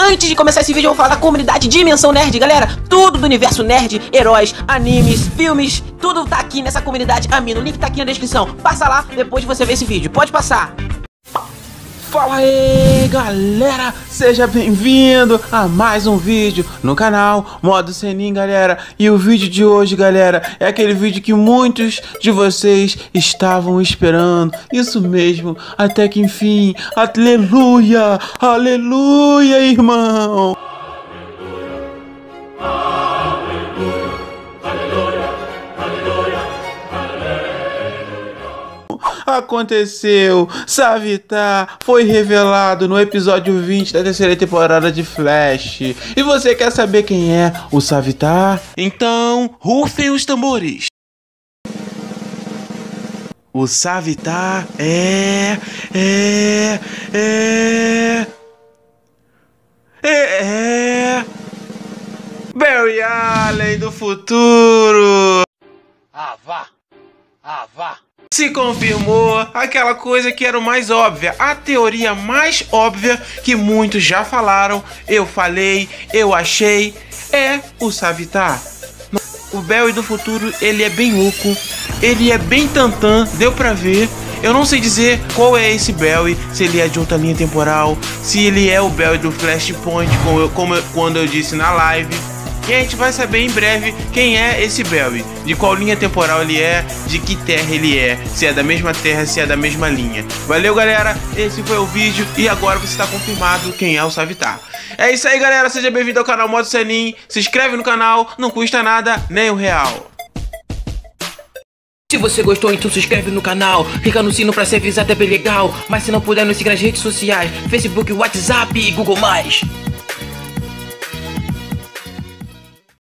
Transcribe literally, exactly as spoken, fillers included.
Antes de começar esse vídeo, eu vou falar da comunidade Dimensão Nerd, galera. Tudo do universo nerd, heróis, animes, filmes, tudo tá aqui nessa comunidade. Amino, o link tá aqui na descrição. Passa lá depois de você ver esse vídeo. Pode passar. Fala aí, galera, seja bem-vindo a mais um vídeo no canal Modo Senin, galera. E o vídeo de hoje, galera, é aquele vídeo que muitos de vocês estavam esperando. Isso mesmo, até que enfim, aleluia, aleluia, irmão. Aconteceu, Savitar foi revelado no episódio vinte da terceira temporada de Flash. E você quer saber quem é o Savitar? Então, rufem os tambores. O Savitar é... é... é... é... é... Barry Allen do futuro. Ah, vá! Ah, vá! Se confirmou aquela coisa que era o mais óbvia, a teoria mais óbvia que muitos já falaram, eu falei, eu achei, é o Savitar. O Barry do futuro, ele é bem oco, ele é bem tantã, deu pra ver. Eu não sei dizer qual é esse Barry, se ele é de outra linha temporal, se ele é o Barry do Flashpoint, como, eu, como eu, quando eu disse na live. E a gente vai saber em breve quem é esse Barry, de qual linha temporal ele é, de que terra ele é, se é da mesma terra, se é da mesma linha. Valeu, galera, esse foi o vídeo e agora você está confirmado quem é o Savitar. É isso aí, galera, seja bem-vindo ao canal Modo Senin, se inscreve no canal, não custa nada, nem um real. Se você gostou, então se inscreve no canal, clica no sino pra ser avisado, é bem legal. Mas se não puder, nos siga nas redes sociais, Facebook, WhatsApp e Google mais.